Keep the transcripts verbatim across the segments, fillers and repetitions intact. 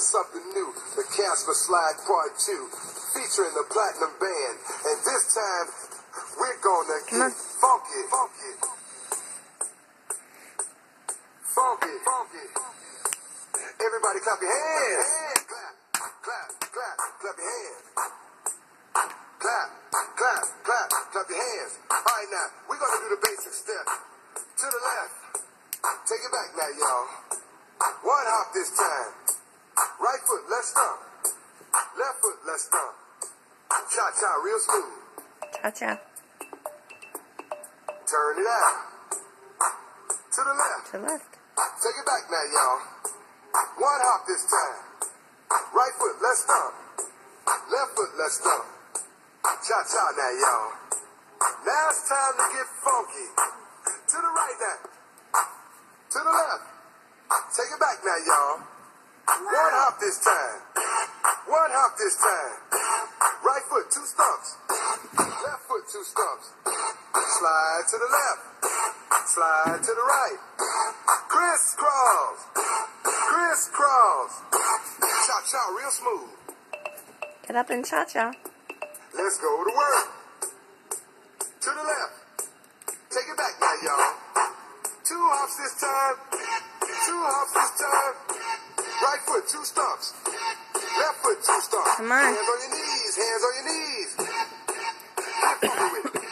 something new. The Casper Slide Part two, featuring the Platinum Band. And this time, we're gonna get funky, funky, funky, funky. Everybody clap your hands. Clap, clap, clap, clap your hands. Clap, clap, clap, clap your hands. All right, now, we're gonna do the basic step. To the left. Take it back now, y'all. One hop this time. Right foot, let's stomp. Left foot, let's stomp. Cha-cha, real smooth. Cha-cha. Turn it out. To the left. To the left. Take it back now, y'all. One hop this time. Right foot, let's stomp. Left foot, let's stomp. Cha-cha now, y'all. Now it's time to get funky. To the right now. To the left. Take it back now, y'all. One hop this time. One hop this time. Right foot, two stumps. Left foot, two stumps. Slide to the left. Slide to the right. Crisscross. Crisscross. Cha-cha, real smooth. Get up and cha-cha. Let's go to work. To the left. Take it back now, y'all. Two hops this time. Two hops this time. Right foot, two stumps. Left foot, two stumps. Come on. Hands on your knees. Hands on your knees. Get funky with it.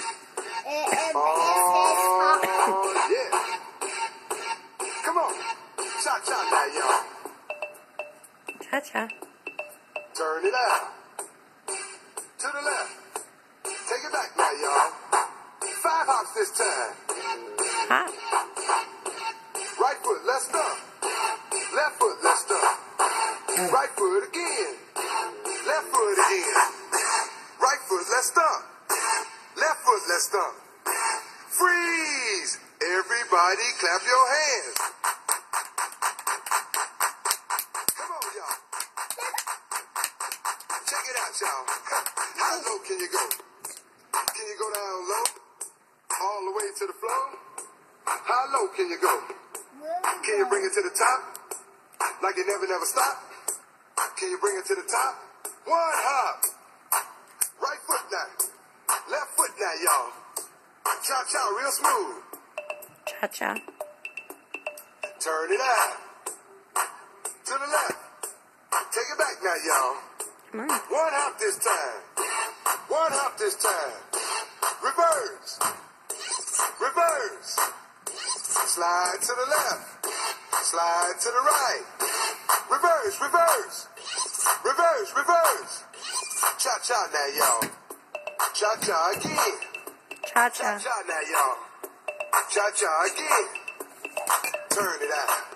Oh, yeah. Come on. Cha-cha now, y'all. Cha-cha. Turn it out. To the left. Take it back now, y'all. Five hops this time. Hop. Right foot, let's stomp. Left foot, let's stomp. Right foot again. Left foot again. Right foot, let's stomp. Left foot, let's stomp. Freeze! Everybody clap your hands. Come on, y'all. Check it out, y'all. How low can you go? Can you go down low? All the way to the floor? How low can you go? Can you bring it to the top? Like you never, never stop? Can you bring it to the top? One hop. Right foot now. Left foot now, y'all. Cha-cha, real smooth. Cha-cha. Turn it out. To the left. Take it back now, y'all. Come on. One hop this time. One hop this time. Reverse. Reverse. Slide to the left. Slide to the right. Reverse, reverse. Reverse, reverse. Cha-cha now, y'all. Cha-cha again. Cha-cha. Cha-cha now, y'all. Cha-cha again. Turn it out.